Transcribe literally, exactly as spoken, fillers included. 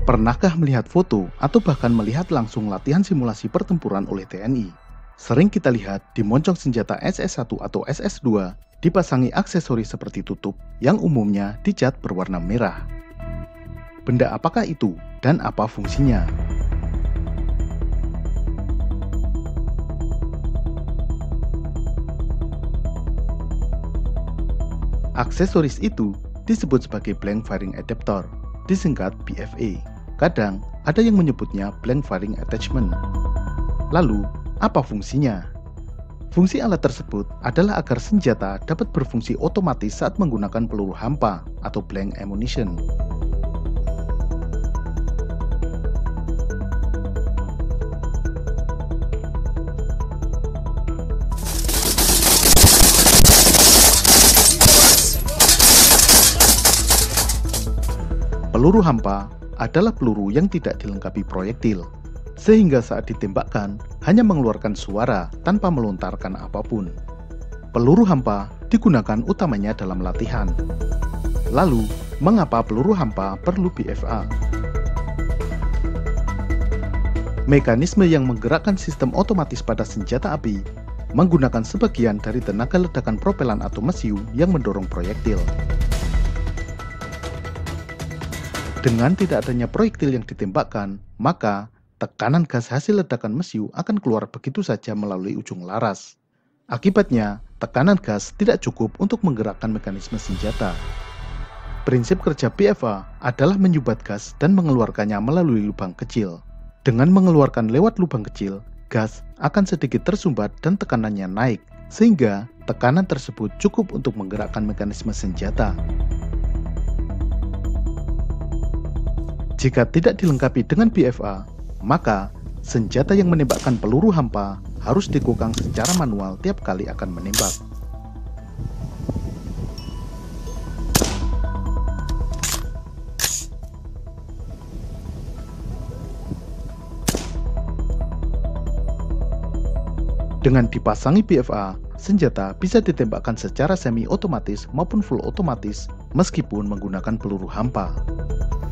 Pernahkah melihat foto atau bahkan melihat langsung latihan simulasi pertempuran oleh T N I? Sering kita lihat di moncong senjata S S satu atau S S dua dipasangi aksesoris seperti tutup yang umumnya dicat berwarna merah. Benda apakah itu dan apa fungsinya? Aksesoris itu disebut sebagai Blank Firing Adapter, disingkat B F A. Kadang ada yang menyebutnya Blank Firing Attachment. Lalu, apa fungsinya? Fungsi alat tersebut adalah agar senjata dapat berfungsi otomatis saat menggunakan peluru hampa atau blank ammunition. Peluru hampa adalah peluru yang tidak dilengkapi proyektil, sehingga saat ditembakkan hanya mengeluarkan suara tanpa melontarkan apapun. Peluru hampa digunakan utamanya dalam latihan. Lalu, mengapa peluru hampa perlu B F A? Mekanisme yang menggerakkan sistem otomatis pada senjata api menggunakan sebagian dari tenaga ledakan propelan atau mesiu yang mendorong proyektil. Dengan tidak adanya proyektil yang ditembakkan, maka tekanan gas hasil ledakan mesiu akan keluar begitu saja melalui ujung laras. Akibatnya, tekanan gas tidak cukup untuk menggerakkan mekanisme senjata. Prinsip kerja B F A adalah menyumbat gas dan mengeluarkannya melalui lubang kecil. Dengan mengeluarkan lewat lubang kecil, gas akan sedikit tersumbat dan tekanannya naik, sehingga tekanan tersebut cukup untuk menggerakkan mekanisme senjata. Jika tidak dilengkapi dengan B F A, maka senjata yang menembakkan peluru hampa harus dikokang secara manual tiap kali akan menembak. Dengan dipasangi B F A, senjata bisa ditembakkan secara semi otomatis maupun full otomatis meskipun menggunakan peluru hampa.